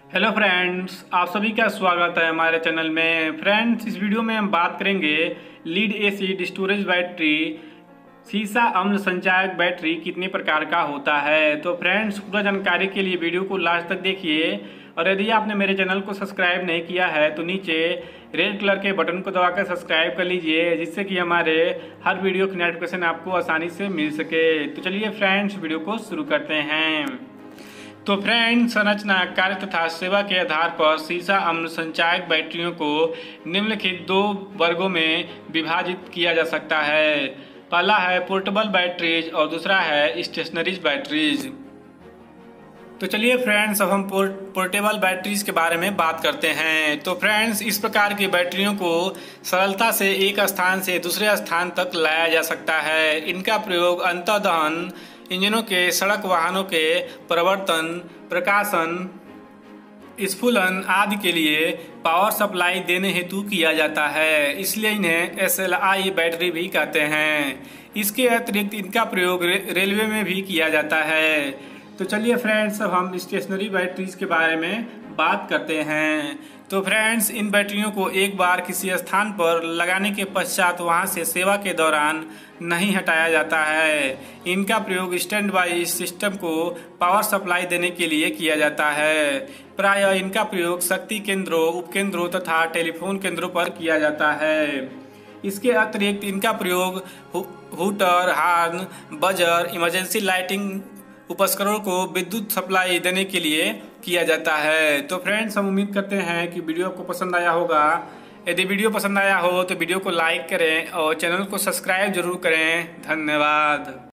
Hello friends, आप सभी का स्वागत है हमारे चैनल में। फ्रेंड्स, इस वीडियो में हम बात करेंगे लीड एसिड स्टोरेज बैटरी सीसा अम्ल संचायक बैटरी कितने प्रकार का होता है। तो फ्रेंड्स, पूरा जानकारी के लिए वीडियो को लास्ट तक देखिए। और यदि आपने मेरे चैनल को सब्सक्राइब नहीं किया है तो नीचे रेड कलर के बटन को दबाकर सब्सक्राइब कर लीजिए, जिससे कि हमारे हर वीडियो की नोटिफिकेशन आपको आसानी से मिल सके। तो चलिए फ्रेंड्स, वीडियो को शुरू करते हैं। तो फ्रेंड्स, संरचना, कार्य तथा सेवा के आधार पर सीसा अम्ल संचायक बैटरियों को निम्नलिखित दो वर्गों में विभाजित किया जा सकता है। पहला है पोर्टेबल बैटरीज और दूसरा है स्टेशनरीज बैटरीज। तो चलिए फ्रेंड्स, अब हम पोर्टेबल बैटरीज के बारे में बात करते हैं। तो फ्रेंड्स, इस प्रकार की बैटरियों को सरलता से एक स्थान से दूसरे स्थान तक लाया जा सकता है। इनका प्रयोग अंतर्दहन इंजनों के, सड़क वाहनों के परिवर्तन, प्रकाशन, स्फुलन आदि के लिए पावर सप्लाई देने हेतु किया जाता है, इसलिए इन्हें SLI बैटरी भी कहते हैं। इसके अतिरिक्त इनका प्रयोग रेलवे में भी किया जाता है। तो चलिए फ्रेंड्स, अब हम स्टेशनरी बैटरीज के बारे में बात करते हैं। तो फ्रेंड्स, इन बैटरियों को एक बार किसी स्थान पर लगाने के पश्चात वहां से सेवा के दौरान नहीं हटाया जाता है। इनका प्रयोग स्टैंड बाई सिस्टम को पावर सप्लाई देने के लिए किया जाता है। प्रायः इनका प्रयोग शक्ति केंद्रों, उपकेंद्रों तथा टेलीफोन केंद्रों पर किया जाता है। इसके अतिरिक्त इनका प्रयोग hooter, horn, buzzer, emergency lighting उपकरणों को विद्युत सप्लाई देने के लिए किया जाता है। तो फ्रेंड्स, हम उम्मीद करते हैं कि वीडियो आपको पसंद आया होगा। यदि वीडियो पसंद आया हो तो वीडियो को लाइक करें और चैनल को सब्सक्राइब जरूर करें। धन्यवाद।